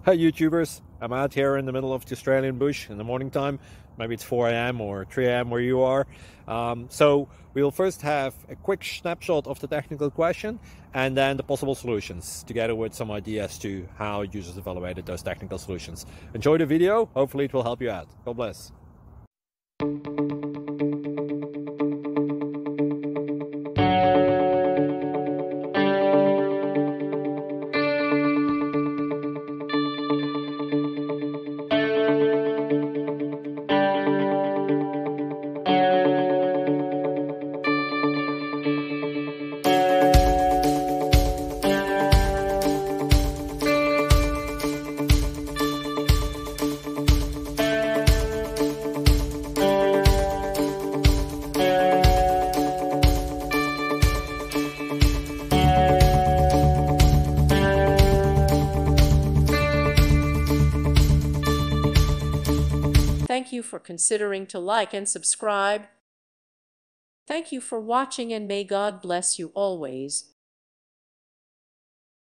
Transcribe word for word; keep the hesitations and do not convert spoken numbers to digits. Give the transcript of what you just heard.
Hi YouTubers, I'm out here in the middle of the Australian bush in the morning time. Maybe it's four A M or three A M where you are. Um, so we'll first have a quick snapshot of the technical question and then the possible solutions, together with some ideas to how users evaluated those technical solutions. Enjoy the video, hopefully it will help you out. God bless. Thank you for considering to like and subscribe. Thank you for watching, and may God bless you always.